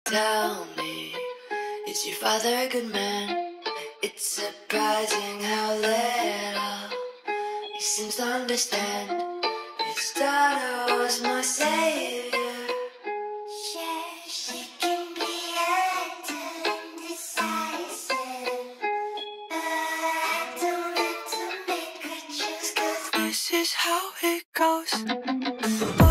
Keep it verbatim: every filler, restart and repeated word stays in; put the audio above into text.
Tell me, is your father a good man? It's surprising how little he seems to understand. His daughter was my savior. Yeah, she can be active and decisive, but I don't have to make her choose, 'cause this is how it goes.